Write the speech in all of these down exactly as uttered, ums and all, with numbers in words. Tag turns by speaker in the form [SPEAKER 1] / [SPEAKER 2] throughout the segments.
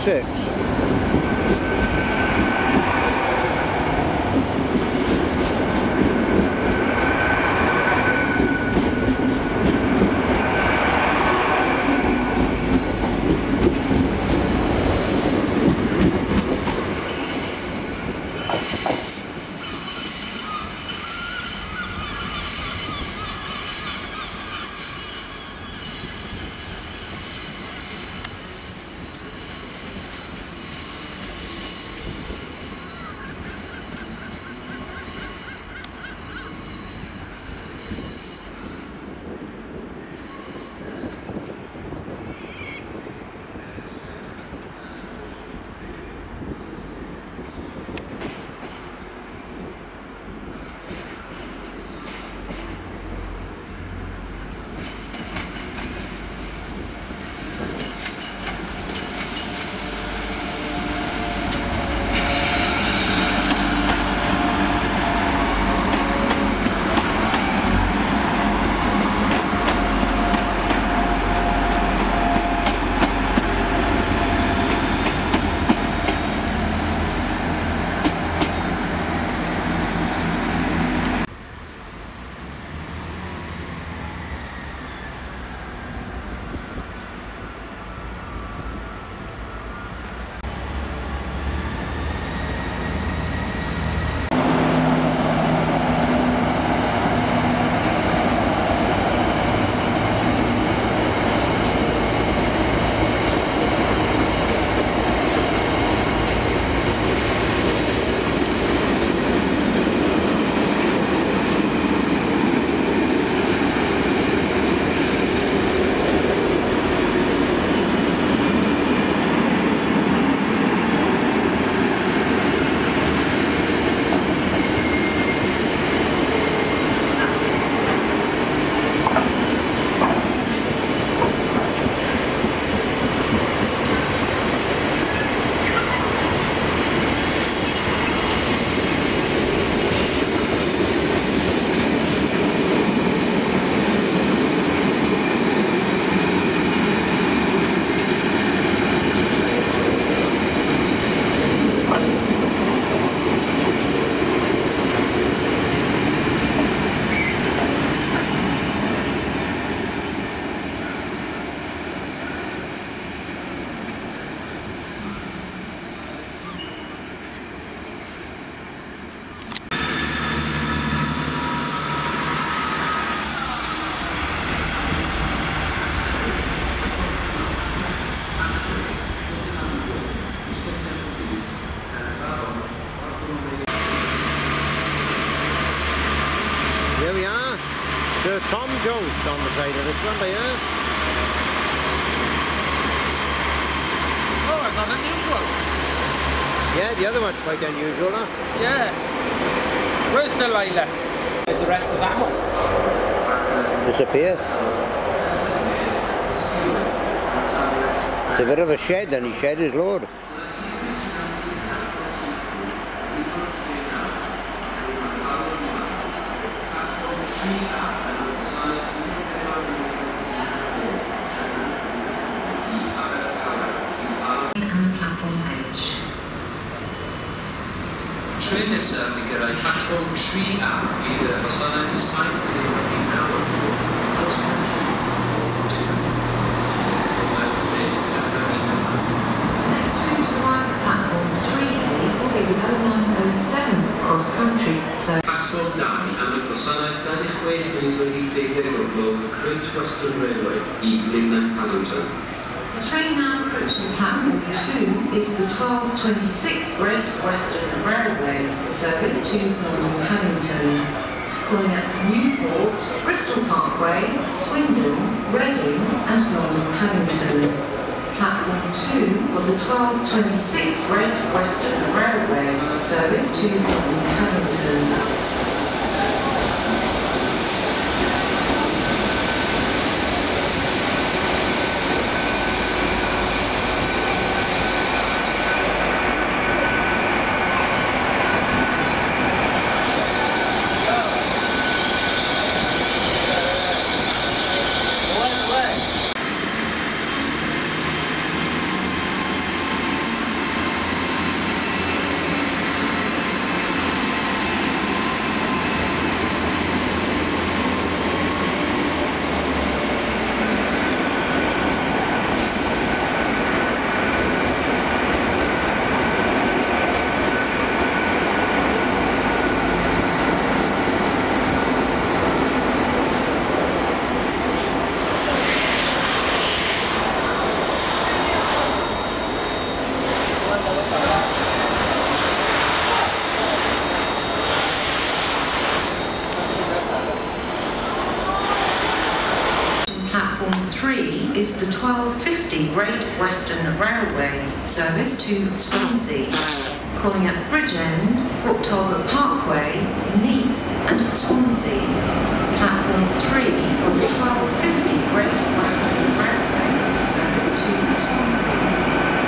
[SPEAKER 1] six. Sir Tom Jones on the side of this one, yeah?
[SPEAKER 2] Oh, it's not unusual.
[SPEAKER 1] Yeah, the other one's quite unusual, huh?
[SPEAKER 2] Yeah. Where's Delilah? Where's the rest of that one?
[SPEAKER 1] Disappears. It's a bit of a shed, and he shed his load.
[SPEAKER 3] Train nesaf i gyrraedd platform tri A bydd y gwasanaeth saith deg i naw cross country.
[SPEAKER 4] Next train to arrive at platform three A will be the oh nine oh seven cross country. So
[SPEAKER 3] Platform dau am y gwasanaeth dau ddeg chwech munud wedi deuddeg o'r gloch Great Western Railway I Blaenau Paddington.
[SPEAKER 4] the train now approaching platform two is the twelve twenty-six Great Western Railway service to London Paddington, calling at Newport, Bristol Parkway, Swindon, Reading and London Paddington. Platform two for the twelve twenty-six Great Western Railway service to London Paddington. three is the twelve fifty Great Western Railway service to Swansea, calling at Bridgend, Port Talbot Parkway, Neath and Swansea. Platform three of the twelve fifty Great Western Railway service to Swansea.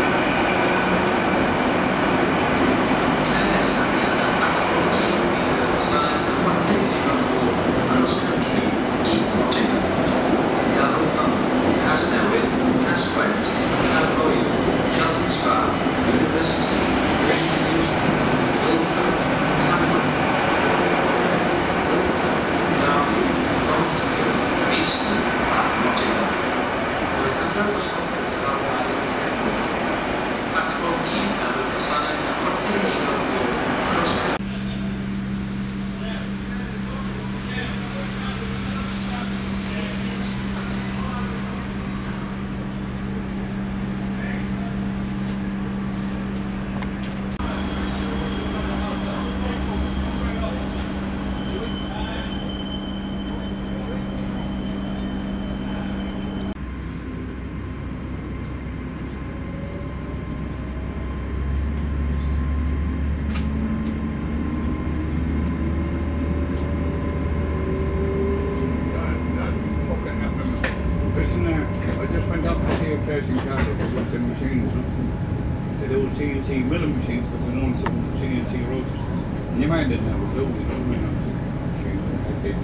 [SPEAKER 5] In Cardiff, they looked at machines, no? They do C N C milling machines, but they're known as C N C rotors. And your man didn't have a clue, you know, when I was machines like that.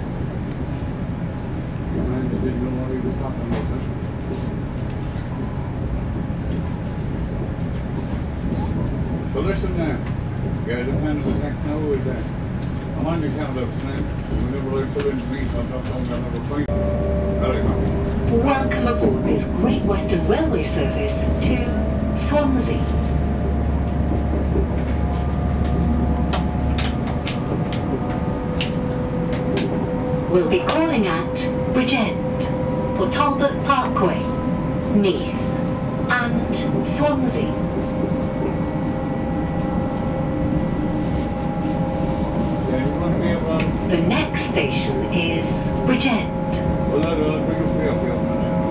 [SPEAKER 5] Your man didn't know what he was talking about, huh? So listen now, yeah, the plan of attack now is that I'm on your calendar tonight. Whenever I pull into me, I'm not going to have a fight. Very happy.
[SPEAKER 6] Welcome aboard this Great Western Railway service to Swansea. We'll be calling at Bridgend, Port Talbot Parkway, Neath and Swansea. The next station is Bridgend.
[SPEAKER 5] Well, I'll bring up the up here.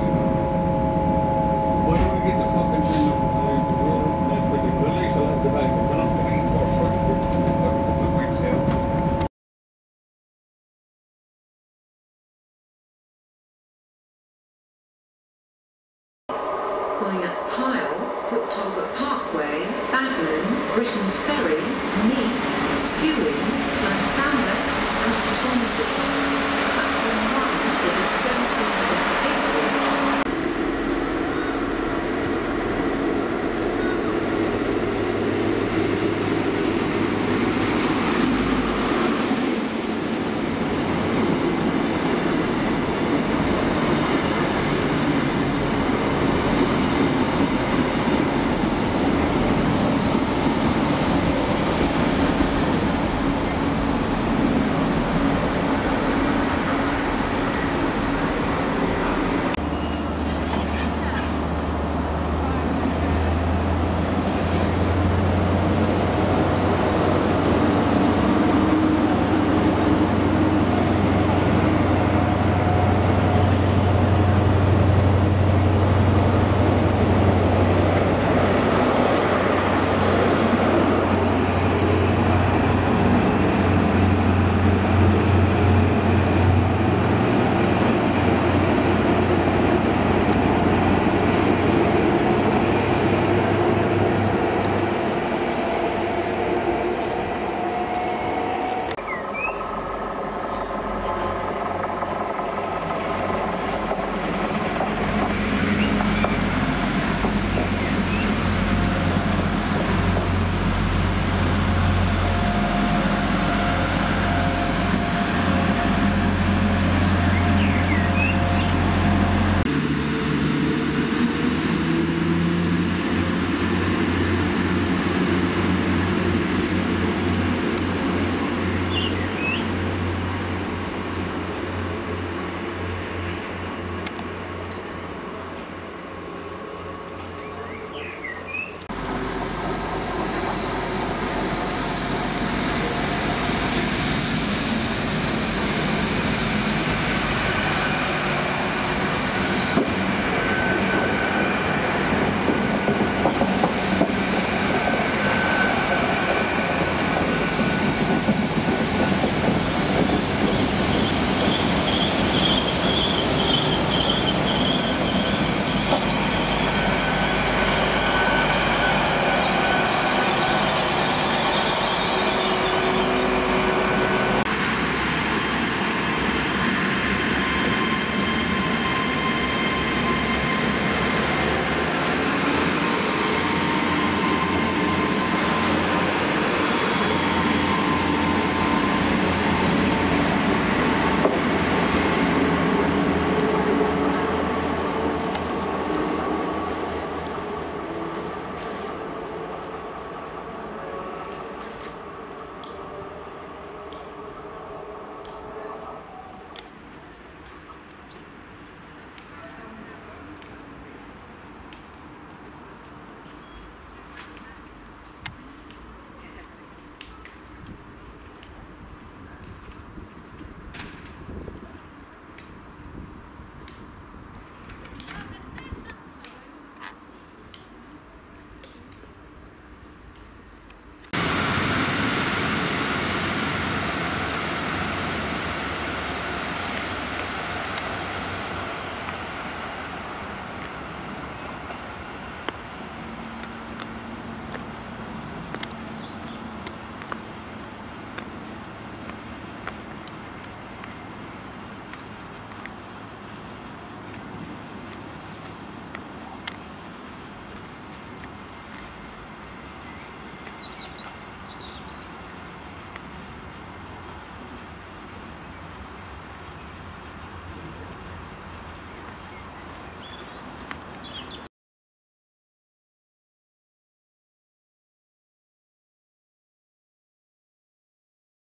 [SPEAKER 5] Why don't we get the fucking thing up and the road up and then put the legs along the back and run up the main course for it.
[SPEAKER 4] Calling at Pyle, Port Talbot Parkway, Badland, Britain Ferry, Neath, Skewing, Class